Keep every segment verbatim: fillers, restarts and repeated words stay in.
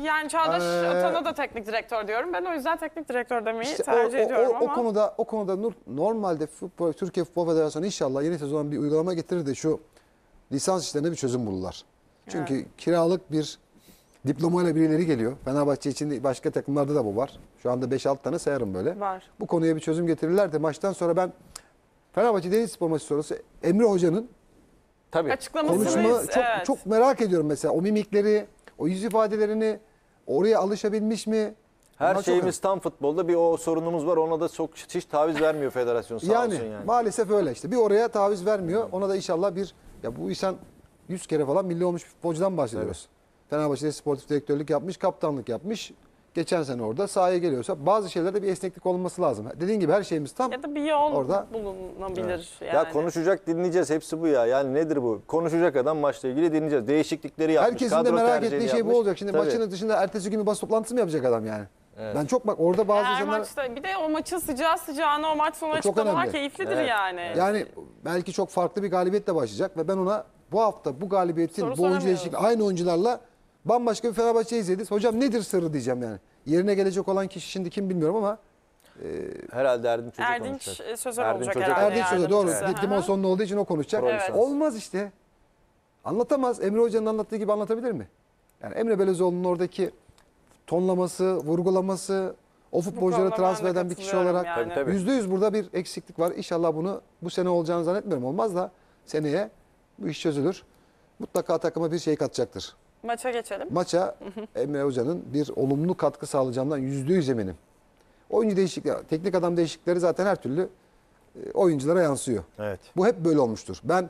Yani Çağdaş Ee, Atan'a da teknik direktör diyorum. Ben o yüzden teknik direktör demeyi İşte tercih o, o, ediyorum o, ama. O konuda, o konuda Nur, normalde futbol, Türkiye Futbol Federasyonu inşallah yeni sezon bir uygulama getirir de şu lisans işlerine bir çözüm bulurlar. Çünkü evet. kiralık bir diplomayla birileri geliyor. Fenerbahçe için de başka takımlarda da bu var. Şu anda beş altı tane sayarım böyle. Var. Bu konuya bir çözüm getirirler de maçtan sonra ben Fenerbahçe Denizlispor maçı sonrası Emre Hoca'nın Tabii. konuşma çok, evet. çok merak ediyorum mesela. O mimikleri, o yüz ifadelerini oraya alışabilmiş mi? Her Bunlar şeyimiz tam futbolda bir o sorunumuz var. Ona da çok hiç taviz vermiyor federasyon sağ yani, olsun yani. Maalesef öyle işte. Bir oraya taviz vermiyor. Ona da inşallah bir ya bu insan yüz kere falan milli olmuş bir futbolcudan bahsediyoruz. Evet. Fenerbahçe'de sportif direktörlük yapmış, kaptanlık yapmış. Geçen sene orada sahaya geliyorsa bazı şeylerde bir esneklik olması lazım. Dediğin gibi her şeyimiz tam. Ya da bir yol orada bulunabilir. Evet. Yani. Ya konuşacak, dinleyeceğiz. Hepsi bu ya. Yani nedir bu? Konuşacak adam maçla ilgili dinleyeceğiz. Değişiklikleri yapmış. Herkesin de merak ettiği şey yapmış. bu olacak. Şimdi Tabii. maçın dışında ertesi gün bir basın toplantısı mı yapacak adam yani? Evet. Ben çok bak orada bazı Her insanlar... maçta bir de o maçın sıcağı sıcağına o maç sonu çok açıklamalar önemli. keyiflidir Evet. yani. Yani belki çok farklı bir galibiyetle başlayacak ve ben ona bu hafta bu galibiyetin Soru bu oyuncu soramıyoruz. değişikliği aynı oyuncularla bambaşka bir Fenerbahçe izledi. Hocam nedir sırrı diyeceğim yani. Yerine gelecek olan kişi şimdi kim bilmiyorum ama e, Herhalde Erdinç Hoca Erdinç konuşacak. Sözer Erdinç olacak Hoca herhalde. Erdinç Hoca doğru. yardımcısı. Limon sonunda olduğu için o konuşacak. Evet. Olmaz işte. Anlatamaz. Emre Hoca'nın anlattığı gibi anlatabilir mi? Yani Emre Belözoğlu'nun oradaki tonlaması, vurgulaması, o futbolcuları konuda transfer ben de eden bir kişi katılıyorum olarak yani. Tabii, tabii. yüzde yüz burada bir eksiklik var. İnşallah bunu bu sene olacağını zannetmiyorum. Olmaz da seneye bu iş çözülür. Mutlaka takıma bir şey katacaktır. Maça geçelim. Maça Emre Hoca'nın bir olumlu katkı sağlayacağından yüzde yüz eminim. Oyuncu değişiklikleri, teknik adam değişiklikleri zaten her türlü e, oyunculara yansıyor. Evet. Bu hep böyle olmuştur. Ben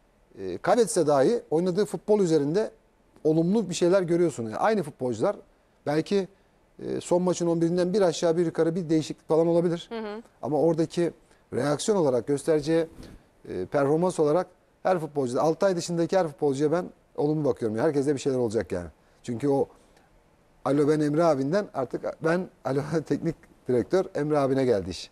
e, kaybetse dahi oynadığı futbol üzerinde olumlu bir şeyler görüyorsun. Yani aynı futbolcular belki e, son maçın on birinden bir aşağı bir yukarı bir değişiklik falan olabilir. Hı hı. Ama oradaki reaksiyon olarak göstereceği e, performans olarak her futbolcuda altı ay dışındaki her futbolcuya ben olumlu bakıyorum. Herkeste bir şeyler olacak yani. Çünkü o alo ben Emre abinden artık ben alo teknik direktör Emre abine geldi iş.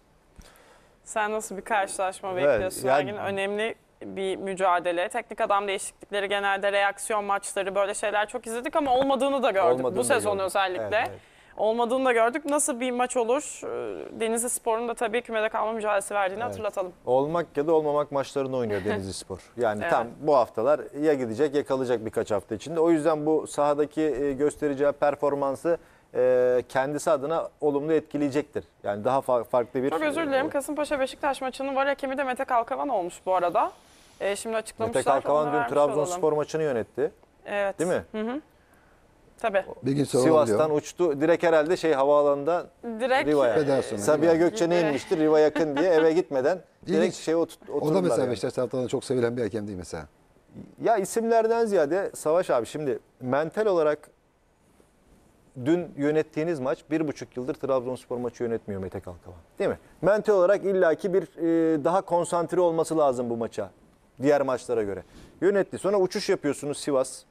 Sen nasıl bir karşılaşma Evet, bekliyorsun? yani- Ergin önemli bir mücadele. Teknik adam değişiklikleri, genelde reaksiyon maçları, böyle şeyler çok izledik ama olmadığını da gördük. Olmadığını Bu da sezon gördük. özellikle. Evet, evet. Olmadığını da gördük. Nasıl bir maç olur? Denizlispor'un da tabii kümede kalma mücadelesi verdiğini Evet. hatırlatalım. Olmak ya da olmamak maçlarını oynuyor Denizlispor. Yani Evet. tam bu haftalar ya gidecek ya kalacak birkaç hafta içinde. O yüzden bu sahadaki e, göstereceği performansı e, kendisi adına olumlu etkileyecektir. Yani daha fa- farklı bir... Çok özür dilerim. e, Kasımpaşa Beşiktaş maçının var hakemi de Mete Kalkavan olmuş bu arada. Ee, şimdi açıklamışlar. Mete Kalkavan Onu dün vermiş Trabzonspor olalım. maçını yönetti. Evet. Değil mi? Hı hı. Tabii. Bir gün sonra Sivas'tan oluyor. uçtu. Direkt herhalde şey havaalanında Direkt Riva'ya. Federasyona. Sabiha Gökçen'e Gibi. inmiştir Riva yakın diye eve gitmeden direkt İlginç. şeye ot- oturdular. O da mesela yani. Beşiktaş taraftarında çok sevilen bir hakem değil mesela. Ya isimlerden ziyade Savaş abi şimdi mental olarak dün yönettiğiniz maç bir buçuk yıldır Trabzonspor maçı yönetmiyor Mete Kalkavan. Değil mi? Mental olarak illaki bir e, daha konsantre olması lazım bu maça. Diğer maçlara göre. Yönetti. Sonra uçuş yapıyorsunuz Sivas.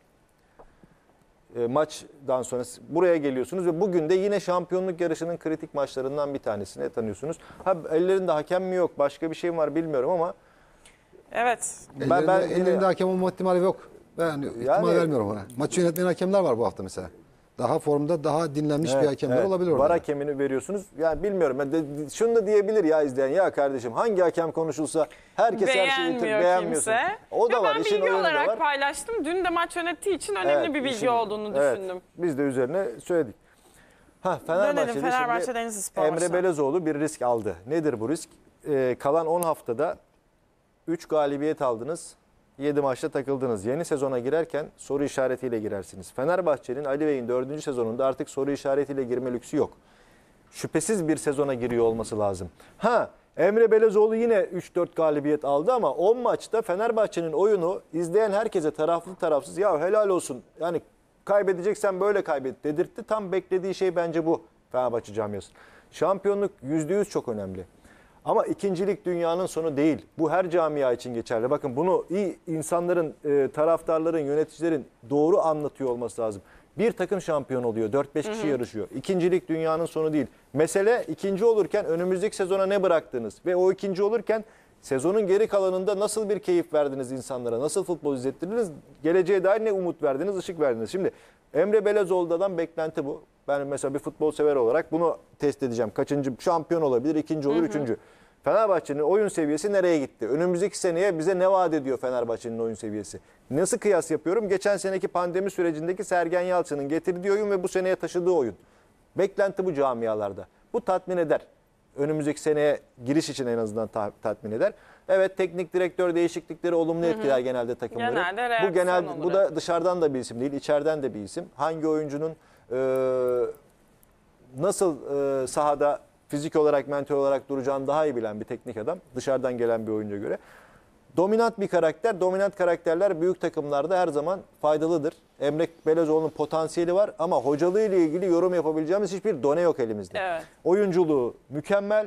E, maçtan sonra buraya geliyorsunuz ve bugün de yine şampiyonluk yarışının kritik maçlarından bir tanesini tanıyorsunuz. Ha ellerinde hakem mi yok, başka bir şey mi var bilmiyorum ama Evet. ben, Ellerinde, ben ellerinde hakem olma ihtimali yok. Ben ihtimal Yani- vermiyorum ona. Maçı yönetmeyen hakemler var bu hafta mesela. Daha formda, daha dinlenmiş bir hakemler evet. olabilir orada. Var hakemini veriyorsunuz. Yani bilmiyorum. Ben de, şunu da diyebilir ya izleyen. Ya kardeşim hangi hakem konuşulsa herkes her şeyi Beğenmiyor beğenmiyorsun. kimse. O da Ya var. ben işin bilgi oyunu da olarak var. paylaştım. Dün de maç yönettiği için önemli Evet, bir bilgi işin- olduğunu evet, düşündüm. Biz de üzerine söyledik. Ha, Dönelim Fenerbahçe'de Fenerbahçe şimdi Denizlispor Emre maçına. Belözoğlu bir risk aldı. Nedir bu risk? Ee, kalan on haftada üç galibiyet aldınız. yedi maçta takıldınız. Yeni sezona girerken soru işaretiyle girersiniz. Fenerbahçe'nin Ali Bey'in dördüncü sezonunda artık soru işaretiyle girme lüksü yok. Şüphesiz bir sezona giriyor olması lazım. Ha, Emre Belözoğlu yine üç dört galibiyet aldı ama on maçta Fenerbahçe'nin oyunu izleyen herkese taraflı tarafsız ya helal olsun. Yani kaybedeceksen böyle kaybet dedirtti. Tam beklediği şey bence bu Fenerbahçe camiası. Şampiyonluk yüzde yüz çok önemli. Ama ikincilik dünyanın sonu değil. Bu her camia için geçerli. Bakın bunu iyi insanların, e, taraftarların, yöneticilerin doğru anlatıyor olması lazım. Bir takım şampiyon oluyor. dört beş kişi yarışıyor. İkincilik dünyanın sonu değil. Mesele ikinci olurken önümüzdeki sezona ne bıraktınız? Ve o ikinci olurken sezonun geri kalanında nasıl bir keyif verdiniz insanlara? Nasıl futbol izlettirdiniz? Geleceğe dair ne umut verdiniz, ışık verdiniz? Şimdi Emre Belezoğlu'dan beklenti bu. Ben mesela bir futbol sever olarak bunu test edeceğim. Kaçıncı şampiyon olabilir, ikinci olur, hı hı. üçüncü. Fenerbahçe'nin oyun seviyesi nereye gitti? Önümüzdeki seneye bize ne vaat ediyor Fenerbahçe'nin oyun seviyesi? Nasıl kıyas yapıyorum? Geçen seneki pandemi sürecindeki Sergen Yalçın'ın getirdiği oyun ve bu seneye taşıdığı oyun. Beklenti bu camialarda. Bu tatmin eder. Önümüzdeki seneye giriş için en azından ta- tatmin eder. Evet, teknik direktör değişiklikleri olumlu etkiler, hı hı. genelde takımları. Genelde bu genel olur. Bu da dışarıdan da bir isim değil, içeriden de bir isim. Hangi oyuncunun e, nasıl e, sahada fizik olarak, mental olarak duracağını daha iyi bilen bir teknik adam. Dışarıdan gelen bir oyuncuya göre. Dominant bir karakter. Dominant karakterler büyük takımlarda her zaman faydalıdır. Emre Belezoğlu'nun potansiyeli var ama hocalığı ile ilgili yorum yapabileceğimiz hiçbir done yok elimizde. Evet. Oyunculuğu mükemmel.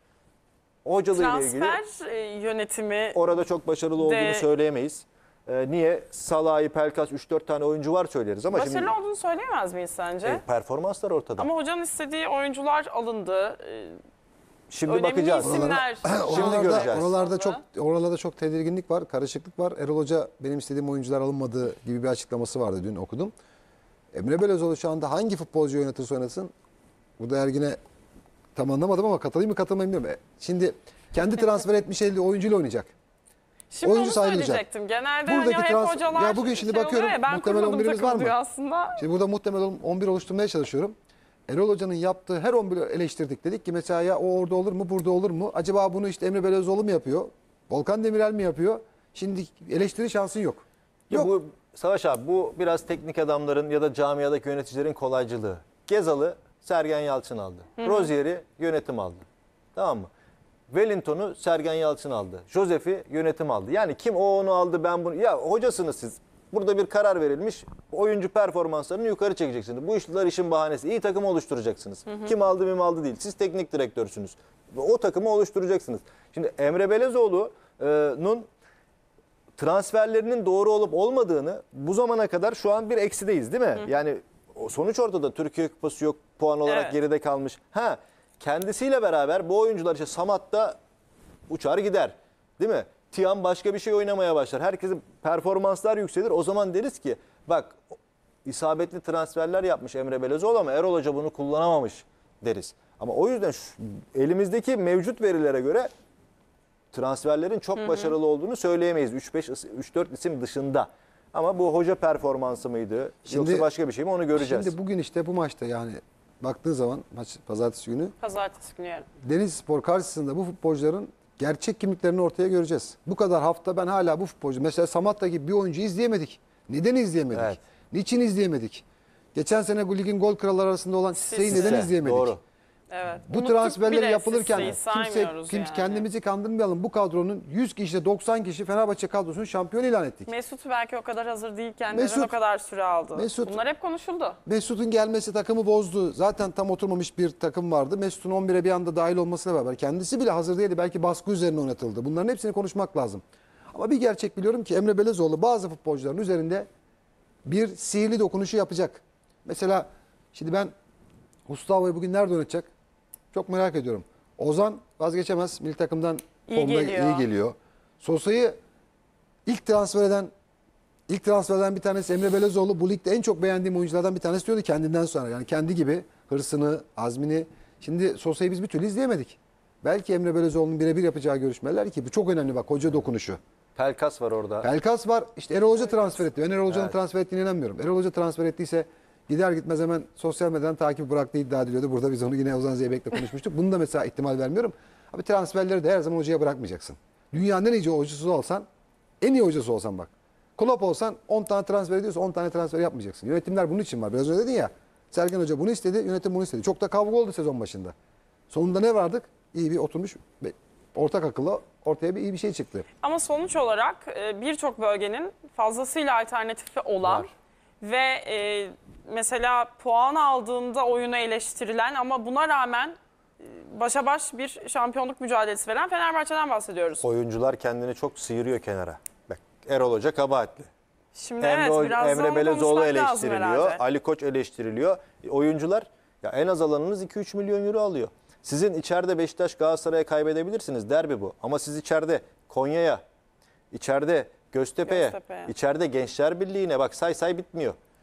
Hocalığı ile ilgili transfer e, yönetimi orada çok başarılı olduğunu de, söyleyemeyiz. Ee, niye? Salah'ı, Pelkas üç dört tane oyuncu var söyleriz ama başarılı şimdi olduğunu söyleyemez miyiz sence? e, performanslar ortada. Ama hocanın istediği oyuncular alındı. E, Şimdi önemli bakacağız. isimler. Şimdi Oralarda, göreceğiz. oralarda çok oralarda çok tedirginlik var, karışıklık var. Erol Hoca benim istediğim oyuncular alınmadığı gibi bir açıklaması vardı, dün okudum. Emre Belözoğlu şu anda hangi futbolcu oynatırsa oynasın, burada Ergin'e tam anlamadım ama katılayım mı katılmayayım bilmiyorum. E, Şimdi kendi transfer etmiş elli oyuncuyla oynayacak. Şimdi oyuncu onu sayılacak. söyleyecektim. Genelde Buradaki hani hep trans- hocalar ya bugün şimdi şey bakıyorum, oluyor ya, ben muhtemelen kurmadım on birimiz var takımı mı? diyor aslında. Şimdi burada muhtemelen on bir oluşturmaya çalışıyorum. Erol Hoca'nın yaptığı her on biri eleştirdik. Dedik ki mesela ya o orada olur mu, burada olur mu? Acaba bunu işte Emre Belözoğlu mu yapıyor? Volkan Demirel mi yapıyor? Şimdi eleştiri şansın yok. Ya Yok. bu Savaş abi, bu biraz teknik adamların ya da camiadaki yöneticilerin kolaycılığı. Gezal'ı Sergen Yalçın aldı. Rozier'i yönetim aldı. Tamam mı? Wellington'u Sergen Yalçın aldı. Josef'i yönetim aldı. Yani kim o onu aldı, ben bunu... Ya hocasınız siz. Burada bir karar verilmiş. Oyuncu performanslarını yukarı çekeceksiniz. Bu işler işin bahanesi. İyi takım oluşturacaksınız. Hı hı. Kim aldı kim aldı değil. Siz teknik direktörsünüz. O takımı oluşturacaksınız. Şimdi Emre Belezoğlu'nun transferlerinin doğru olup olmadığını bu zamana kadar şu an bir eksideyiz değil mi? Hı. Yani sonuç ortada. Türkiye Kupası yok. Puan olarak Evet. geride kalmış. Ha, kendisiyle beraber bu oyuncular işte Samat da uçar gider. Değil mi? Tiam başka bir şey oynamaya başlar. Herkesin performanslar yükselir. O zaman deriz ki bak, isabetli transferler yapmış Emre Belezoğlu ama Erol Hoca bunu kullanamamış deriz. Ama o yüzden şu, elimizdeki mevcut verilere göre transferlerin çok hı hı. başarılı olduğunu söyleyemeyiz. üç beş üç dört isim dışında. Ama bu hoca performansı mıydı? Şimdi, yoksa başka bir şey mi, onu göreceğiz. Şimdi bugün işte bu maçta yani baktığın zaman maç pazartesi günü. Pazartesi günü yarın. Denizlispor karşısında bu futbolcuların gerçek kimliklerini ortaya göreceğiz. Bu kadar hafta ben hala bu futbolcu, mesela Samatta gibi bir oyuncu izleyemedik. Neden izleyemedik? Evet. Niçin izleyemedik? Geçen sene bu ligin gol kralları arasında olan Sisse'yi neden Sisse, izleyemedik? doğru. Evet. Bu Unuttuk transferler bile yapılırken Sisse'yi, kimse, saymıyoruz kimse yani. kendimizi kandırmayalım. Bu kadronun yüz kişide doksan kişi Fenerbahçe kadrosunu şampiyon ilan ettik. Mesut belki o kadar hazır değilken Mesut- neden o kadar süre aldı? Mesut- Bunlar hep konuşuldu. Mesut'un gelmesi takımı bozdu. Zaten tam oturmamış bir takım vardı. Mesut'un on bire bir anda dahil olmasıyla beraber kendisi bile hazır değildi. Belki baskı üzerine oynatıldı. Bunların hepsini konuşmak lazım. Ama bir gerçek biliyorum ki Emre Belezoğlu bazı futbolcuların üzerinde bir sihirli dokunuşu yapacak. Mesela şimdi ben Gustavo'yu bugün nerede oynatacak? Çok merak ediyorum. Ozan vazgeçemez. Milli takımdan İyi formda geliyor. iyi geliyor. Sosa'yı ilk transfer eden ilk transferden bir tanesi Emre Belezoğlu. Bu ligde en çok beğendiğim oyunculardan bir tanesi diyordu kendinden sonra. Yani kendi gibi hırsını, azmini. Şimdi Sosa'yı biz bir türlü izleyemedik. Belki Emre Belezoğlu'nun birebir yapacağı görüşmeler ki bu çok önemli bak, hoca dokunuşu. Pelkas var orada. Pelkas var. İşte Erol Hoca transfer etti. Ben Erol Hoca'nın Evet. transfer ettiğine inanmıyorum. Erol Hoca transfer ettiyse gider gitmez hemen sosyal medyadan takip bıraktığı iddia ediliyordu. Burada biz onu yine Ozan Zeybek'le konuşmuştuk. Bunu da mesela ihtimal vermiyorum. Abi transferleri de her zaman hocaya bırakmayacaksın. Dünyanın en iyi hocası olsan, en iyi hocası olsan bak. Klopp olsan on tane transfer ediyorsa on tane transfer yapmayacaksın. Yönetimler bunun için var. Biraz önce dedin ya. Sergen Hoca bunu istedi, yönetim bunu istedi. Çok da kavga oldu sezon başında. Sonunda ne vardık? İyi bir oturmuş, ortak akılla ortaya bir iyi bir şey çıktı. Ama sonuç olarak e, birçok bölgenin fazlasıyla alternatifi olan Var. ve e, mesela puan aldığında oyunu eleştirilen ama buna rağmen e, başa baş bir şampiyonluk mücadelesi veren Fenerbahçe'den bahsediyoruz. Oyuncular kendini çok sıyırıyor kenara. Bak, Erol Hoca kabahatli. Şimdi Emre, evet biraz da Emre onu Belezoğlu konuşmak lazım eleştiriliyor. herhalde. Ali Koç eleştiriliyor. E, oyuncular ya en az alanınız iki üç milyon euro alıyor. Sizin içeride Beşiktaş Galatasaray'a kaybedebilirsiniz. Derbi bu. Ama siz içeride Konya'ya, içeride Göztepe'ye, Göztepe'ye. içeride Gençler Birliği'ne bak say say bitmiyor.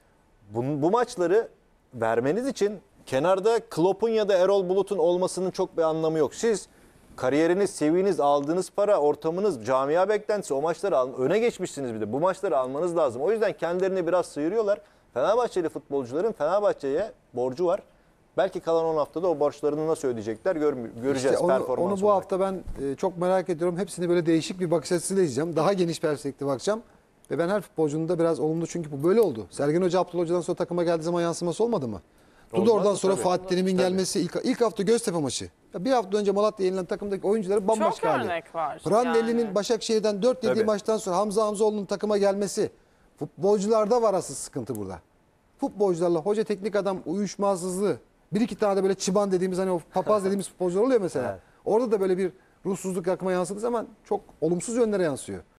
bu, bu maçları vermeniz için kenarda Klopp'un ya da Erol Bulut'un olmasının çok bir anlamı yok. Siz kariyeriniz, seviyeniz, aldığınız para, ortamınız, camia beklentisi o maçları al, öne geçmişsiniz bir de. Bu maçları almanız lazım. O yüzden kendilerini biraz sıyırıyorlar. Fenerbahçeli futbolcuların Fenerbahçe'ye borcu var. Belki kalan on haftada o borçlarını nasıl ödeyecekler gör, göreceğiz. İşte onu, performans onu bu olarak. hafta ben e, çok merak ediyorum. Hepsini böyle değişik bir bakış açısıyla izleyeceğim. Daha geniş perspektif bakacağım. Ve ben her futbolcunun da biraz olumlu, çünkü bu böyle oldu. Sergen Hoca Abdullah Hoca'dan sonra takıma geldiği zaman yansıması olmadı mı? Dudu Olmaz oradan mı? sonra Tabii. Fatih Terim'in Tabii. gelmesi, ilk, ilk hafta Göztepe maçı. Ya bir hafta önce Malatya'ya yenilen takımdaki oyuncuları bambaşka Çok hali. örnek var. Prandelli'nin yani. Başakşehir'den dört yediği Tabii. maçtan sonra Hamza Hamzoğlu'nun takıma gelmesi. Futbolcularda var asıl sıkıntı burada. Futbolcularla hoca teknik adam uyuşmazlığı. Bir iki tane de böyle çıban dediğimiz, hani o papaz dediğimiz futbolcular oluyor mesela. Evet. Orada da böyle bir ruhsuzluk takıma yansıdığı zaman çok olumsuz yönlere yansıyor.